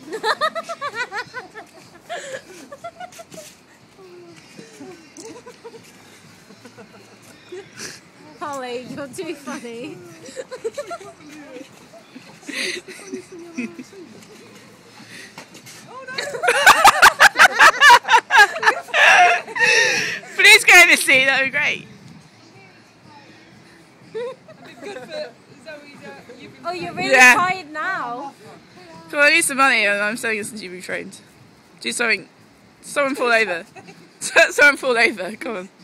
Holly, you're too funny. Please go in the sea, that would be great. Oh, you're really tired now. Come on, I need some money and I'm saying this to be trained. Do something. Someone fall over. Someone fall over, come on.